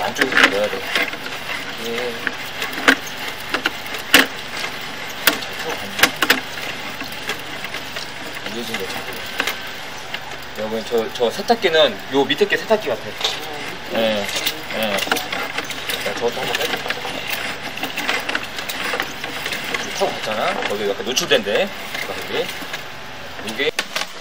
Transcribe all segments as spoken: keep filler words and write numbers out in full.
안쪽에서 넣어야 돼. 예. 잘 들어갔네. 안겨진 거 자꾸. 여러분, 저, 저 세탁기는 요 밑에 게 세탁기 같아. 예, 예. 자, 저것도 한번 빼볼까? 여기 타고 갔잖아? 거기 약간 노출된데. 거기. 이게.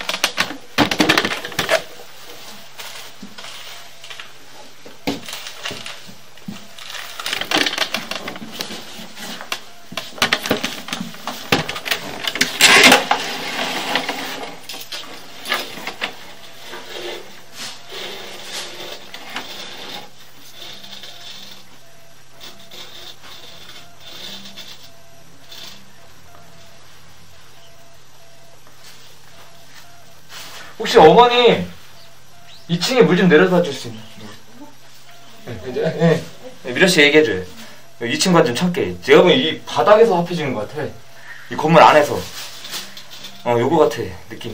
혹시 어머니 이 층에 물 좀 내려다 줄 수 있나? 네, 네, 네, 미라씨 얘기해줘요. 이 층과 좀 참게. 제가 보면 이 바닥에서 합해지는 것 같아. 이 건물 안에서. 어, 요거 같아, 느낌이.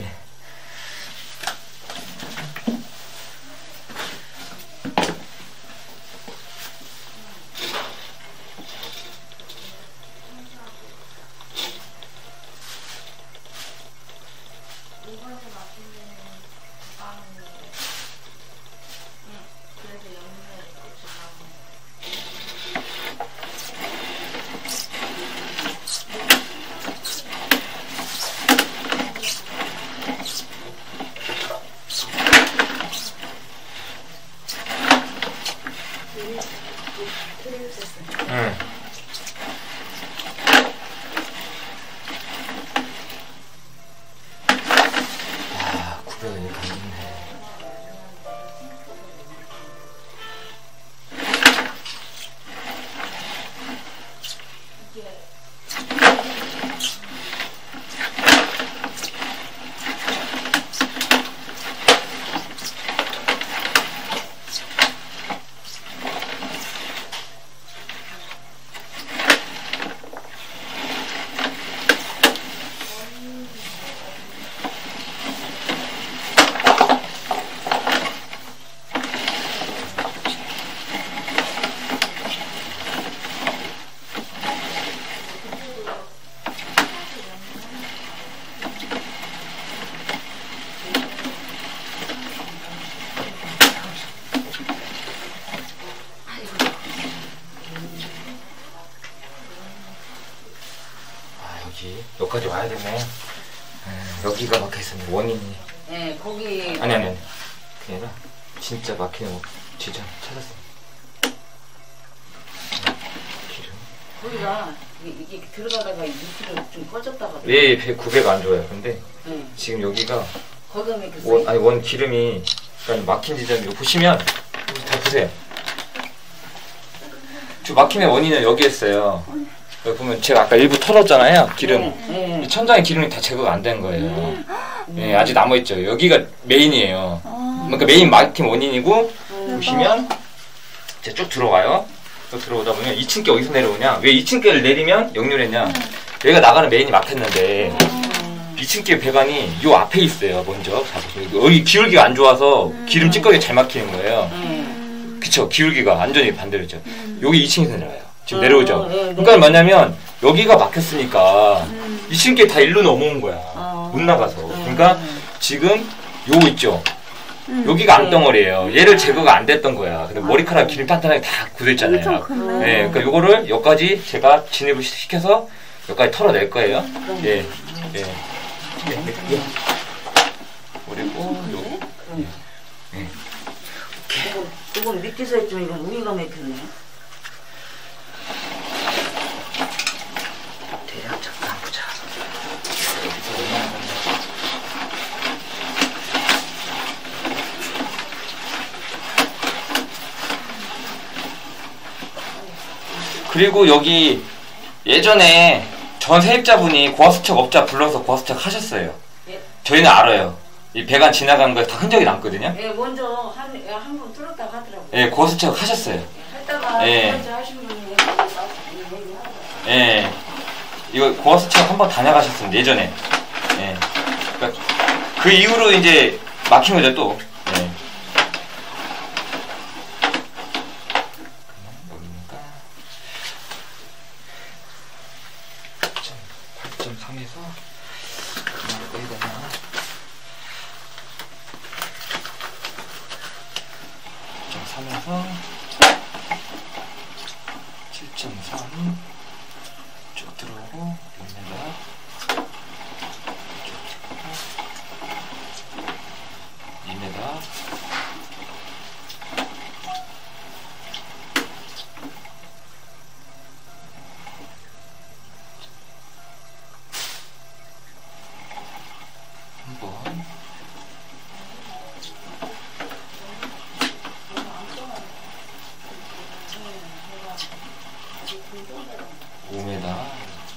응. 아, 구별이 가겠네. 여기까지 와야 되네. 음, 여기가 막혀있었네, 원인이. 네, 거기. 아니, 아니, 아니. 그게 아니라, 진짜 막히는 거, 진짜 찾았어. 기름. 거기가, 이게, 이게 들어가다가 밑으로 좀 꺼졌다가. 예, 배, 구배가 안 좋아요. 근데, 네. 지금 여기가. 거기가 왜 이렇게 원, 아니, 원 기름이, 그러니까 막힌 지점이, 이거 보시면, 다 보세요. 저 막힘의 원인은 여기 있어요. 여기 보면 제가 아까 일부 털었잖아요, 기름. 네, 네. 천장에 기름이 다 제거가 안 된 거예요. 음. 네, 아직 남아있죠. 여기가 메인이에요. 아. 그러니까 메인 막힘 원인이고, 음. 보시면, 이제 쭉 들어가요. 쭉 들어오다 보면 이 층께 어디서 내려오냐? 왜 이 층께를 내리면 역류했냐? 음. 여기가 나가는 메인이 막혔는데, 음. 이 층께 배관이 요 앞에 있어요, 먼저. 여기 기울기가 안 좋아서 음. 기름 찌꺼기 잘 막히는 거예요. 음. 그쵸, 기울기가 완전히 반대로 있죠. 음. 여기 이 층에서 내려와요. 지금 내려오죠. 어, 네, 네. 그러니까 뭐냐면 여기가 막혔으니까 음. 이 층께 다 일로 넘어온 거야. 어. 못 나가서. 음. 그러니까 지금 요거 있죠. 음. 여기가 암덩어리예요. 얘를 제거가 안 됐던 거야. 근데 머리카락 기름 탄탄하게 다 굳어있잖아요. 네, 그러니까 요거를 여기까지 제가 진입을 시켜서 여기까지 털어낼 거예요. 예, 예. 예. 그리고 요. 예. 예. 이건, 이건 밑에서 했지만 이건 우리가 맥혔네. 대략 잠깐 보자. 그리고 여기 예전에 전 세입자분이 고압수척 업자 불러서 고압수척 하셨어요. 예. 저희는 알아요. 이 배관 지나간 거에 다 흔적이 남거든요. 예, 먼저 한 한 번 뚫었다고 하더라고요. 예, 고압수척 하셨어요. 했다가 예. 하신 분이 예. 이거 고압수척 한번 다녀가셨습니다, 예전에. 예. 그러니까 그 이후로 이제 막힌 거죠, 또. 예. 칠 점 삼 쭉 들어오고 육 미터 이 미터 한번 오 미터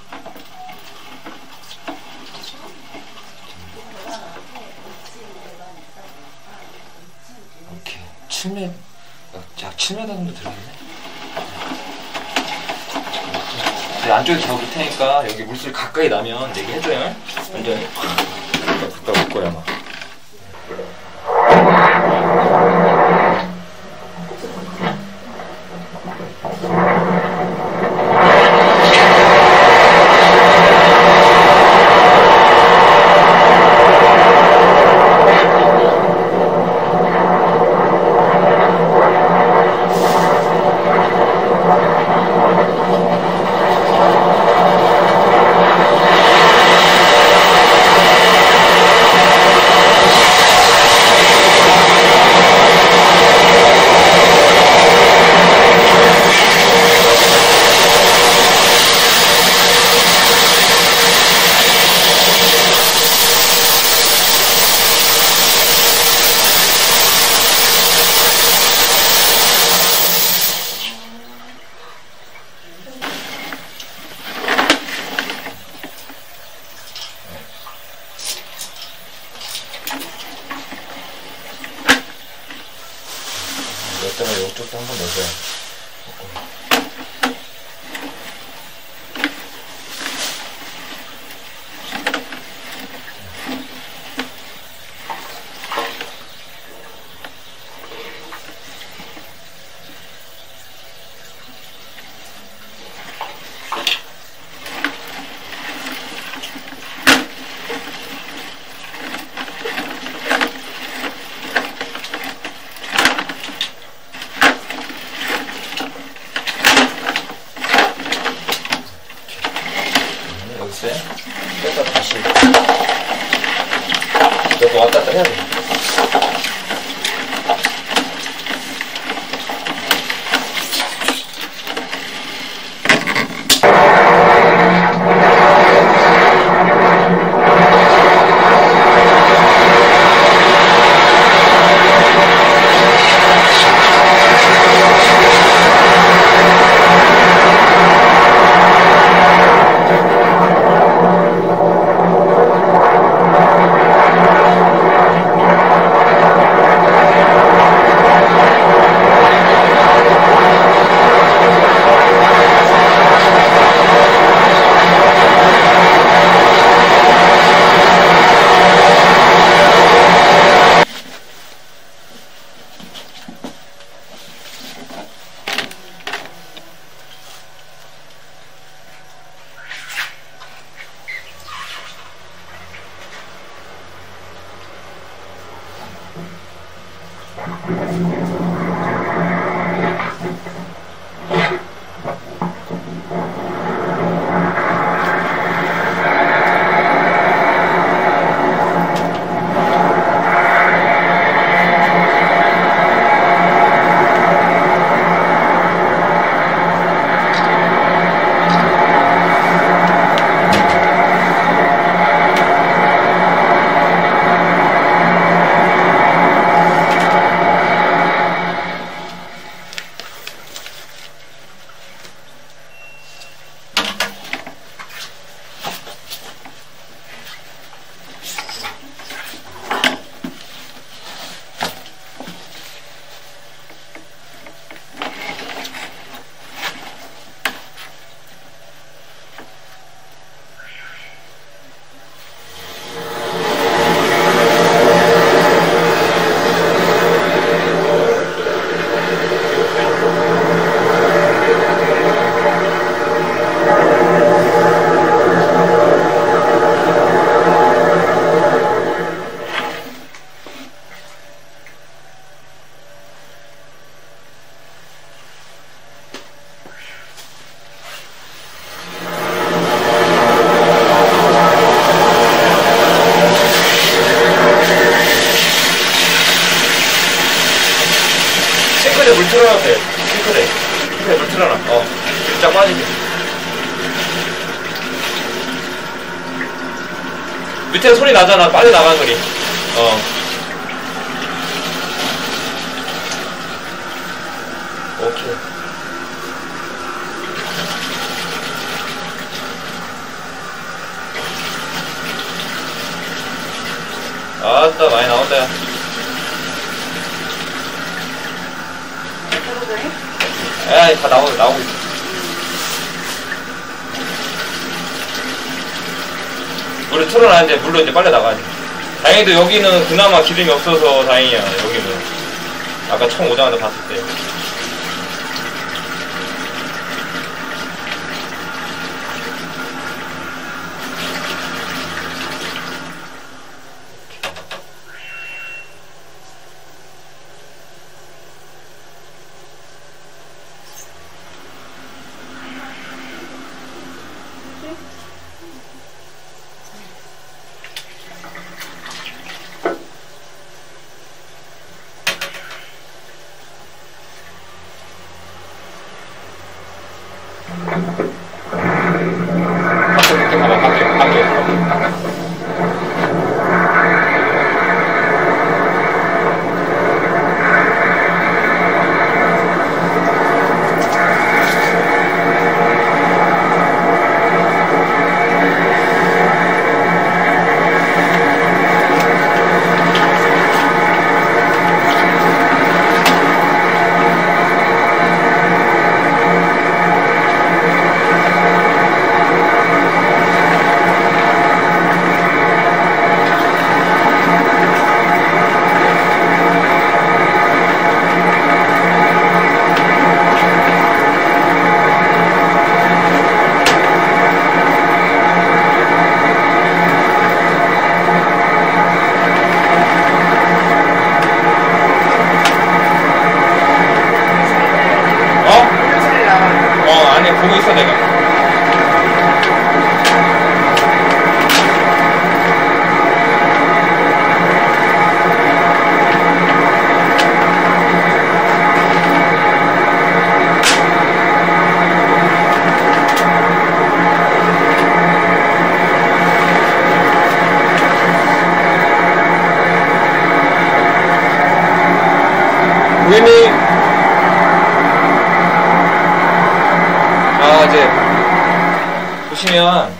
오케이 칠 미터 약 칠 미터 정도 들어있네. 네, 안쪽에 잡을 테니까 여기 물소리 가까이 나면 얘기해줘요. 완전히 확 붙다 올 거야 아마. 여기다가 이쪽도 한번 넣어줘야. 뺐다 다시 이거 왔다 갔다 해야 돼. 그래. 그래, 물 틀어놔. 어. 쫙 빠지게. 밑에 소리 나잖아. 빠져나가는 소리. 어. 오케이. 아따, 많이 나온다. 야. 에이, 다 나오고, 나오고 있어. 물을 틀어놨는데 물로 이제 빨려 나가지. 다행히도 여기는 그나마 기름이 없어서 다행이야. 여기는 아까 처음 오자마자 봤을 때. 밖에 이렇게 가봐. 밖에 밖에. 보고 있어 내가. 고객님, 아, 이제 보시면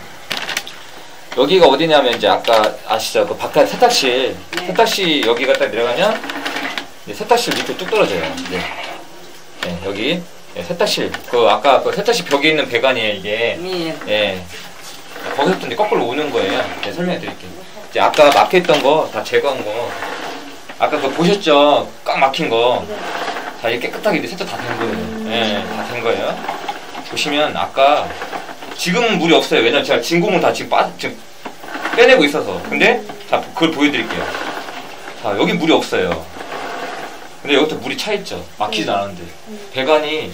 여기가 어디냐면 이제 아까 아시죠? 그 바깥 세탁실, 네. 세탁실 여기가 딱 내려가면 이제 세탁실 밑에 뚝 떨어져요. 네, 네 여기 네, 세탁실. 그 아까 그 세탁실 벽에 있는 배관이에요 이게. 네. 네. 거기서부터 이제 거꾸로 오는 거예요. 네, 설명해드릴게요. 이제 아까 막혀있던 거 다 제거한 거. 아까 그거 보셨죠? 꽉 막힌 거. 다 이게 깨끗하게 이제 세탁 다 된 거예요. 네, 다 된 거예요. 보시면 아까 지금은 물이 없어요. 왜냐면 제가 진공을 다 지금 빠 지금 빼내고 있어서. 근데 자 그걸 보여드릴게요. 자 여기 물이 없어요. 근데 여기부터 물이 차 있죠. 막히지 않았는데 배관이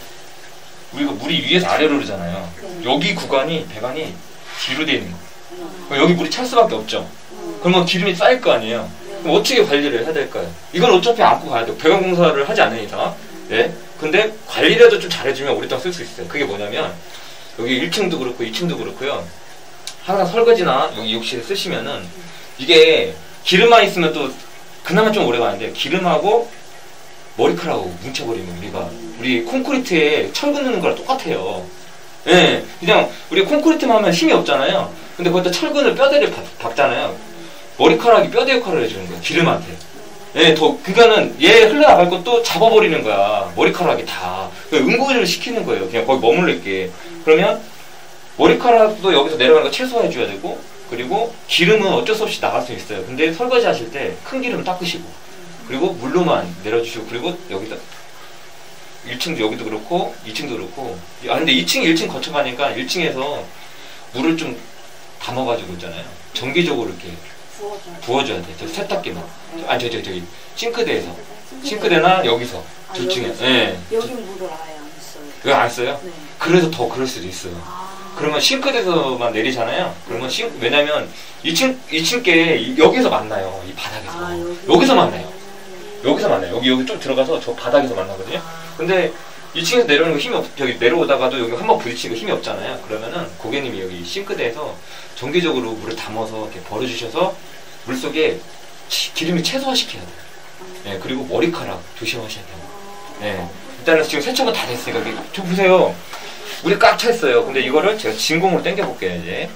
우리가 물이 위에서 아래로 흐르잖아요. 여기 구간이 배관이 뒤로 되어 있는 거예요. 여기 물이 찰 수밖에 없죠. 그러면 기름이 쌓일 거 아니에요. 그럼 어떻게 관리를 해야 될까요? 이건 어차피 안고 가야 돼요. 배관 공사를 하지 않는 이상. 네. 근데 관리라도 좀 잘해주면 오랫동안 쓸 수 있어요. 그게 뭐냐면 여기 일 층도 그렇고 이 층도 그렇고요. 항상 설거지나 여기 욕실에 쓰시면은 이게 기름만 있으면 또 그나마 좀 오래 가는데 기름하고 머리카락하고 뭉쳐버리면 우리가 우리 콘크리트에 철 긋는 거랑 똑같아요. 예, 네. 그냥 우리 콘크리트만 하면 힘이 없잖아요. 근데 거기다 철근을 뼈대를 박, 박잖아요. 머리카락이 뼈대 역할을 해주는 거예요. 기름한테. 예, 더, 그니까는 얘 흘러나갈 것도 잡아버리는 거야. 머리카락이 다. 응고를 시키는 거예요. 그냥 거기 머물러 있게. 그러면 머리카락도 여기서 내려가는 거 최소화해줘야 되고, 그리고 기름은 어쩔 수 없이 나갈 수 있어요. 근데 설거지 하실 때 큰 기름 닦으시고, 그리고 물로만 내려주시고, 그리고 여기다 일 층도 여기도 그렇고, 이 층도 그렇고. 아, 근데 이 층, 일 층 거쳐가니까 일 층에서 물을 좀 담아가지고 있잖아요. 정기적으로 이렇게 부어줘야 돼. 저 세탁기나. 아니, 저, 저, 저기, 싱크대에서. 싱크대나 여기서. 아, 둘 중에. 예. 네. 여기 물을 아예 안 써요. 왜 안 써요? 네. 그래서 더 그럴 수도 있어요. 아. 그러면 싱크대에서만 내리잖아요. 그러면 싱, 왜냐면 이 층, 이 층께 여기서 만나요. 이 바닥에서. 아, 여기. 여기서 만나요. 여기서 만나요. 여기, 여기 좀 들어가서 저 바닥에서 만나거든요. 근데 이 층에서 내려오는 거 힘이 없, 저기 내려오다가도 여기 한번 부딪히고 힘이 없잖아요. 그러면은 고객님이 여기 싱크대에서 정기적으로 물을 담아서 이렇게 버려주셔서 물 속에 치, 기름이 최소화시켜야 돼요. 네, 그리고 머리카락 조심하셔야 돼요. 네, 일단은 지금 세척은 다 됐으니까 여기 저 보세요. 물이 꽉 차 있어요. 근데 이거를 제가 진공으로 당겨 볼게요. 이제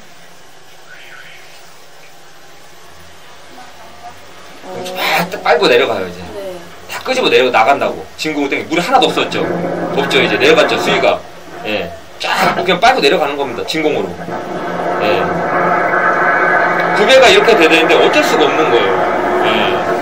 쫙 빨고 내려가요. 이제 네. 다 끄집어 내려 나간다고. 진공으로 당겨. 물이 하나도 없었죠. 없죠. 이제 내려갔죠. 수위가. 예, 쫙 그냥 빨고 내려가는 겁니다. 진공으로. 예, 구배가 이렇게 돼야 되는데 어쩔 수가 없는 거예요. 예.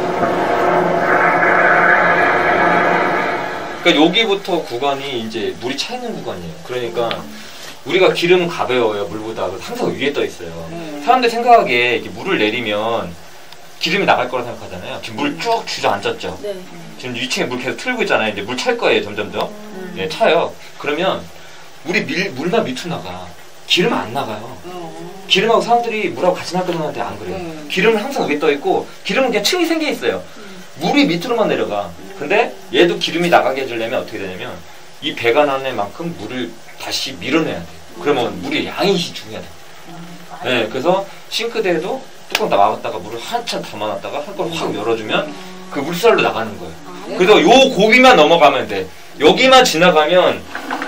그러니까 여기부터 구간이 이제 물이 차 있는 구간이에요. 그러니까 우리가 기름은 가벼워요, 물보다. 항상 위에 떠 있어요. 음. 사람들 생각하기에 이렇게 물을 내리면 기름이 나갈 거라 생각하잖아요. 지금 물 쭉 주저앉았죠. 네. 지금 이 층에 물 계속 틀고 있잖아요. 이제 물 찰 거예요, 점점점. 음. 예, 차요. 그러면 물이 밀, 물만 밑으로 나가. 기름은 안 나가요. 어. 기름하고 사람들이 물하고 같이 나가는데 안 그래요. 음. 기름은 항상 위에 떠 있고, 기름은 그냥 층이 생겨 있어요. 물이 밑으로만 내려가. 근데 얘도 기름이 나가게 해주려면 어떻게 되냐면 이 배가 나는 만큼 물을 다시 밀어내야 돼. 그러면 물의 양이 중요하다. 네, 그래서 싱크대에도 뚜껑 다 막았다가 물을 한참 담아놨다가 한걸 확 열어주면 그 물살로 나가는 거예요. 그래서 요 고비만 넘어가면 돼. 여기만 지나가면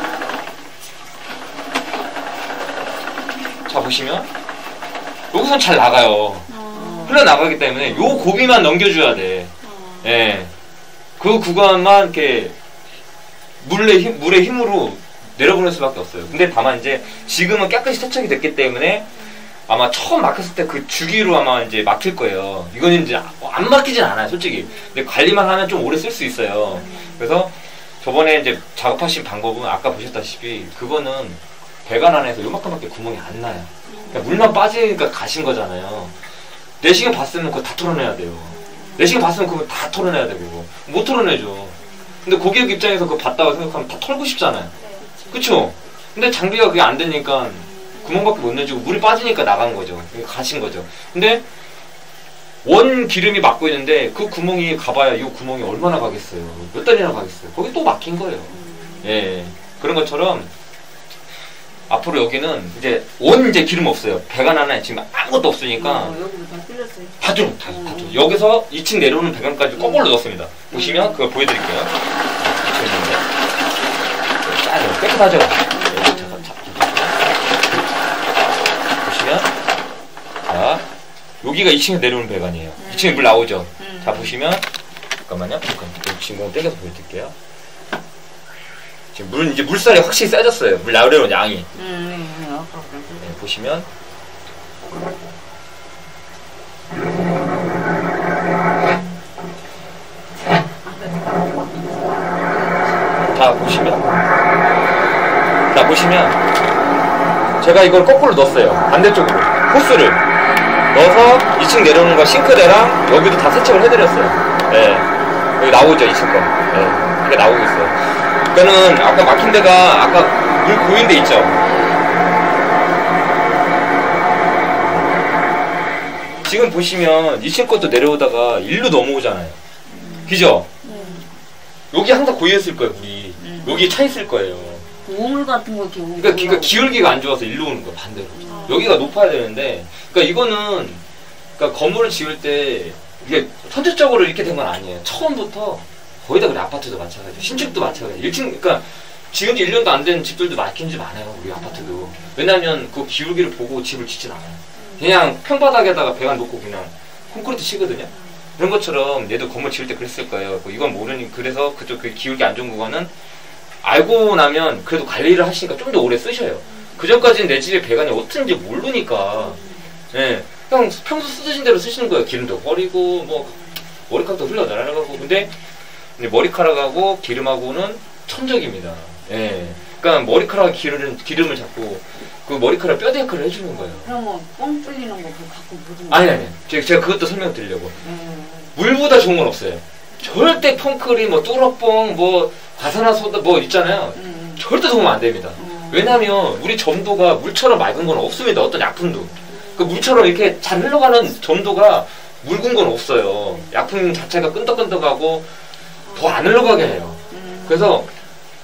자 보시면 여기선 잘 나가요. 흘러나가기 때문에 요 고비만 넘겨줘야 돼. 예. 그 구간만 이렇게 물의 힘, 물의 힘으로 내려보낼 수밖에 없어요. 근데 다만 이제 지금은 깨끗이 세척이 됐기 때문에 아마 처음 막혔을 때 그 주기로 아마 이제 막힐 거예요. 이거는 이제 안 막히진 않아요, 솔직히. 근데 관리만 하면 좀 오래 쓸 수 있어요. 그래서 저번에 이제 작업하신 방법은 아까 보셨다시피 그거는 배관 안에서 요만큼밖에 구멍이 안 나요. 그러니까 물만 빠지니까 가신 거잖아요. 내시경 봤으면 그거 다 털어내야 돼요. 내시경 봤으면 그거 다 털어내야 되고 못 털어내죠. 근데 고객 입장에서 그거 봤다고 생각하면 다 털고 싶잖아요. 그쵸? 근데 장비가 그게 안 되니까 구멍밖에 못 내주고 물이 빠지니까 나간 거죠. 가신 거죠. 근데 원 기름이 막고 있는데 그 구멍이 가봐야 이 구멍이 얼마나 가겠어요. 몇 달이나 가겠어요. 거기 또 막힌 거예요. 예, 그런 것처럼 앞으로 여기는 이제 원 이제 기름 없어요. 배관 하나에 지금 아무것도 없으니까 어, 여기도 다 뚫렸어요. 다 뚫어, 다, 다 뚫어. 여기서 이 층 내려오는 배관까지 거꾸로 넣었습니다. 보시면 그거 보여드릴게요. 짜요, 깨끗하죠? 네, 잠깐 잡, 보시면 자, 여기가 이 층에 내려오는 배관이에요. 이 층에 물 나오죠? 자, 보시면 잠깐만요. 잠깐 진공 떼겨서 보여드릴게요. 지금 물은 이제 물살이 확실히 세졌어요. 물 나오려는 양이. 음, 네, 아까 네, 보시면 자 보시면 자 보시면 제가 이걸 거꾸로 넣었어요. 반대쪽으로 호스를 넣어서 이 층 내려오는 거 싱크대랑 여기도 다 세척을 해드렸어요. 네, 여기 나오죠, 이 층 거. 네, 이게 나오고 있어요. 그러니까는 아까 막힌 데가 아까 물 고인 데 있죠. 지금 보시면 이 층 것도 내려오다가 일로 넘어오잖아요. 그죠? 여기 항상 고였을 거예요, 물이. 음. 여기 차 있을 거예요. 우물 같은 거 이렇게 그러니까, 그러니까 기울기가 안 좋아서 일로 오는 거예요, 반대로. 여기가 높아야 되는데, 그러니까 이거는 그러니까 건물을 지을 때 이게 선제적으로 이렇게 된 건 아니에요. 처음부터 거의 다 그래. 아파트도 마찬가지고 신축도 마찬가지고 일 층 그러니까 지은 지 일 년도 안 된 집들도 많긴 집 많아요, 우리 아파트도. 왜냐면 그 기울기를 보고 집을 짓진 않아요. 그냥 평바닥에다가 배관 놓고 그냥 콘크리트 치거든요. 그런 것처럼 얘도 건물 지을 때 그랬을 거예요. 이건 모르니 그래서 그쪽 그 기울기 안 좋은 구간은 알고 나면 그래도 관리를 하시니까 좀 더 오래 쓰셔요. 그 전까지는 내 집에 배관이 어떤지 모르니까 예, 그냥 평소 쓰신 대로 쓰시는 거예요. 기름도 버리고 뭐 머리카락도 흘러 날아가고. 근데 머리카락하고 기름하고는 천적입니다. 예, 그러니까 머리카락 기름은 기름을 잡고 그 머리카락 뼈대 역할을 해주는 거예요. 그러면 뻥 뚫리는 거 그거 갖고 묻은 아니 아니, 제가, 제가 그것도 설명드리려고. 음. 물보다 좋은 건 없어요. 절대 펑크리 뭐 뚫어뻥 뭐 과산화소다 뭐 있잖아요. 음. 절대 도움 안 됩니다. 음. 왜냐하면 우리 점도가 물처럼 맑은 건 없습니다. 어떤 약품도 그 물처럼 이렇게 잘 흘러가는 점도가 묽은 건 없어요. 약품 자체가 끈덕끈덕하고 더 안 흘러가게 해요. 음. 그래서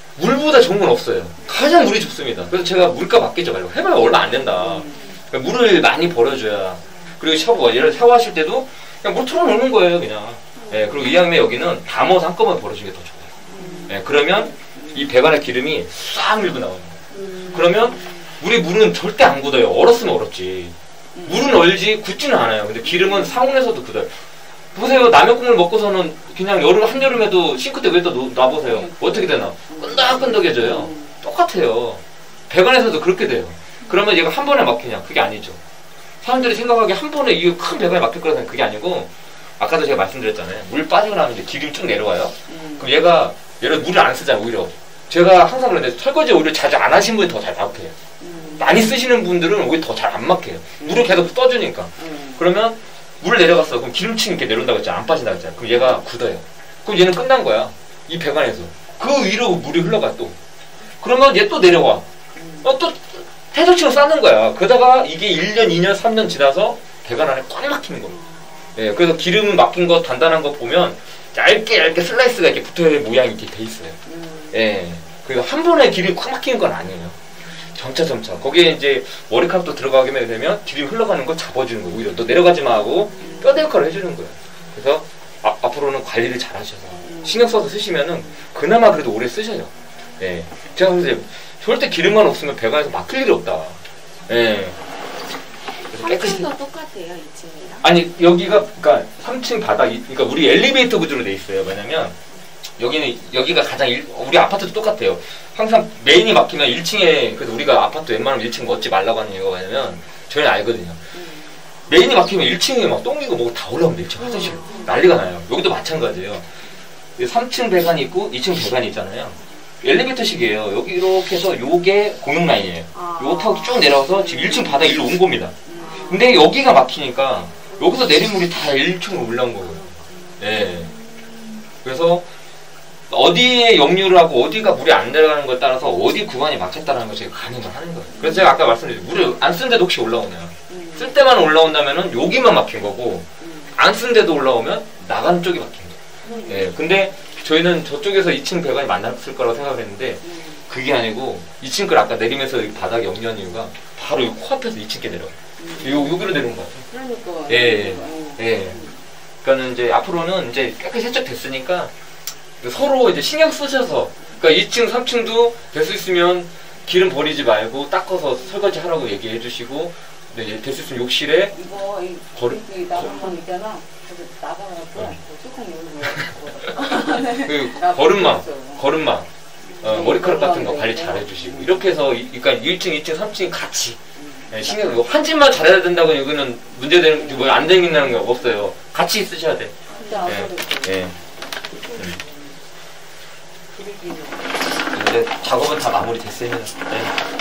물보다 좋은 건 없어요. 가장 물이 좋습니다. 그래서 제가 물값 아끼지 말고 해봐야 얼마 안 된다. 그러니까 물을 많이 버려줘야. 그리고 샤워, 예를 들어 샤워하실 때도 그냥 물 틀어놓는 거예요, 그냥. 예, 그리고 이왕이면 여기는 담아서 한꺼번에 버려주는 게 더 좋아요. 예, 그러면 이 배관의 기름이 싹 밀고 나와요. 그러면 우리 물은 절대 안 굳어요. 얼었으면 얼었지. 물은 얼지 굳지는 않아요. 근데 기름은 상온에서도 굳어요. 보세요. 남의 국물 먹고서는 그냥 여름, 한여름에도 싱크대 위에다 놔보세요. 어떻게 되나? 끈덕끈덕해져요. 똑같아요. 배관에서도 그렇게 돼요. 그러면 얘가 한 번에 막히냐? 그게 아니죠. 사람들이 생각하기에 한 번에 이 큰 배관에 막힐 거라는 그게 아니고, 아까도 제가 말씀드렸잖아요. 물 빠지고 나면 이제 기름이 쭉 내려와요. 그럼 얘가, 예를 들어 물을 안 쓰잖아요, 오히려. 제가 항상 그러는데 설거지 오히려 자주 안 하신 분이 더 잘 막혀요. 많이 쓰시는 분들은 오히려 더 잘 안 막혀요. 물을 계속 떠주니까. 그러면 물 내려갔어. 그럼 기름층이 이렇게 내려온다고 했잖아. 안 빠진다고 했잖아. 그럼 얘가 굳어요. 그럼 얘는 끝난 거야. 이 배관에서. 그 위로 물이 흘러가 또. 그러면 얘 또 내려와. 어, 또 해적치로 쌓는 거야. 그러다가 이게 일 년, 이 년, 삼 년 지나서 배관 안에 꽉 막히는 겁니다. 예, 그래서 기름 막힌 거, 단단한 거 보면 얇게 얇게 슬라이스가 이렇게 붙어야 모양이 이렇게 돼 있어요. 예. 그래서 한 번에 기름이 꽉 막히는 건 아니에요. 점차 점차. 거기에 이제 머리카락도 들어가게 되면 기름이 흘러가는 걸 잡아주는 거예요. 오히려 너 내려가지 마 하고 뼈대 역할을 해주는 거예요. 그래서 아, 앞으로는 관리를 잘 하셔서 신경 써서 쓰시면은 그나마 그래도 오래 쓰셔요. 예. 제가 그래서 절대 기름만 없으면 배관에서 막힐 일이 없다. 예. 삼 층도 똑같아요, 이 층이랑? 아니, 여기가, 그니까, 삼 층 바닥, 그니까, 우리 엘리베이터 구조로 돼 있어요. 왜냐면, 여기는, 여기가 가장, 일, 우리 아파트도 똑같아요. 항상 메인이 막히면 일 층에, 그래서 우리가 아파트 웬만하면 일 층 멋지 말라고 하는 이유가 뭐냐면, 저희는 알거든요. 메인이 막히면 일 층에 막 똥이고 뭐고 다 올라오면 일 층 화장실. 난리가 나요. 여기도 마찬가지예요. 삼 층 배관이 있고, 이 층 배관이 있잖아요. 엘리베이터식이에요. 여기 이렇게 해서 요게 공용 라인이에요. 요거 타고 쭉 내려와서 지금 일 층 바닥 일로 온 겁니다. 근데 여기가 막히니까 여기서 내린 물이 다 일 층으로 올라온 거고요. 예. 그래서 어디에 역류를 하고 어디가 물이 안 내려가는 것에 따라서 어디 구간이 막혔다는 걸 제가 가늠을 하는 거예요. 그래서 제가 아까 말씀드린 물을 안 쓴 데도 혹시 올라오나요? 쓸 때만 올라온다면은 여기만 막힌 거고 안 쓴 데도 올라오면 나가는 쪽이 막힌 거예요. 예. 근데 저희는 저쪽에서 이 층 배관이 만났을 거라고 생각을 했는데 그게 아니고 이 층 걸 아까 내리면서 바닥에 역류한 이유가 바로 이 코앞에서 이 층께 내려와요. 요, 여기로 내려온 거 같아요. 그러니까. 예, 예. 그러니까는 이제 앞으로는 이제 깨끗이 세척됐으니까 서로 이제 신경 쓰셔서, 그러니까 이 층, 삼 층도 될 수 있으면 기름 버리지 말고 닦아서 설거지 하라고 얘기해 주시고, 네, 될 수 있으면 욕실에 이거, 이, 거리, 이 나무망 있잖아. 거기 나가갖고, 뚜껑 여는 거야. 그 거름망, 거름망, 어, 머리카락 같은 거 관리 잘 해주시고, 이렇게 해서, 이, 그러니까 일 층, 이 층, 삼 층이 같이. 네, 신경, 한 집만 잘해야 된다고 여기는 문제되는, 뭐 안 되겠다는 게 없어요. 같이 쓰셔야 돼. 예, 예. 음. 이제 작업은 다 마무리 됐어요. 네.